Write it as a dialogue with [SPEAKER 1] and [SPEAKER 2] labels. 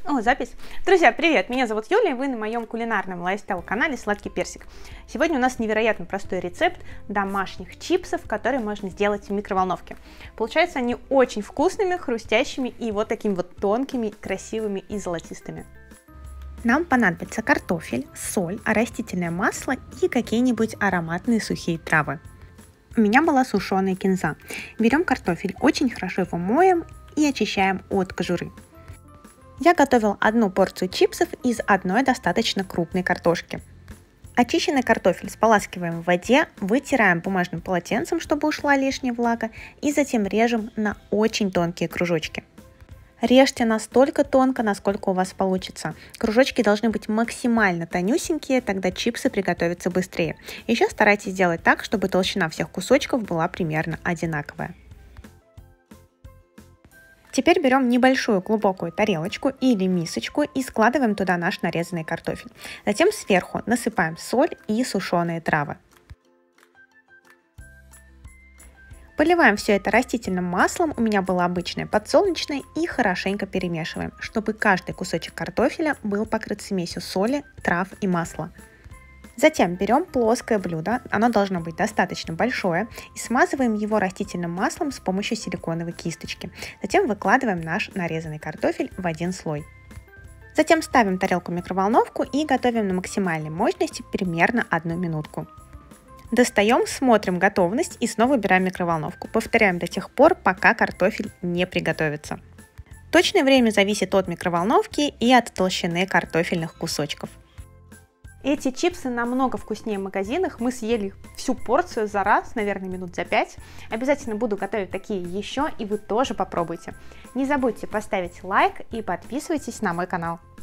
[SPEAKER 1] О, запись. Друзья, привет! Меня зовут Юлия, и вы на моем кулинарном лайфстайл-канале «Сладкий персик». Сегодня у нас невероятно простой рецепт домашних чипсов, которые можно сделать в микроволновке. Получаются они очень вкусными, хрустящими и вот такими вот тонкими, красивыми и золотистыми. Нам понадобится картофель, соль, растительное масло и какие-нибудь ароматные сухие травы. У меня была сушеная кинза. Берем картофель, очень хорошо его моем и очищаем от кожуры. Я готовил одну порцию чипсов из одной достаточно крупной картошки. Очищенный картофель споласкиваем в воде, вытираем бумажным полотенцем, чтобы ушла лишняя влага, и затем режем на очень тонкие кружочки. Режьте настолько тонко, насколько у вас получится. Кружочки должны быть максимально тонюсенькие, тогда чипсы приготовятся быстрее. Еще старайтесь сделать так, чтобы толщина всех кусочков была примерно одинаковая. Теперь берем небольшую глубокую тарелочку или мисочку и складываем туда наш нарезанный картофель. Затем сверху насыпаем соль и сушеные травы. Поливаем все это растительным маслом, у меня было обычное подсолнечное, и хорошенько перемешиваем, чтобы каждый кусочек картофеля был покрыт смесью соли, трав и масла. Затем берем плоское блюдо, оно должно быть достаточно большое, и смазываем его растительным маслом с помощью силиконовой кисточки. Затем выкладываем наш нарезанный картофель в один слой. Затем ставим тарелку в микроволновку и готовим на максимальной мощности примерно 1 минутку. Достаем, смотрим готовность и снова убираем в микроволновку. Повторяем до тех пор, пока картофель не приготовится. Точное время зависит от микроволновки и от толщины картофельных кусочков. Эти чипсы намного вкуснее в магазинах. Мы съели всю порцию за раз, наверное, минут за 5. Обязательно буду готовить такие еще, и вы тоже попробуйте. Не забудьте поставить лайк и подписывайтесь на мой канал.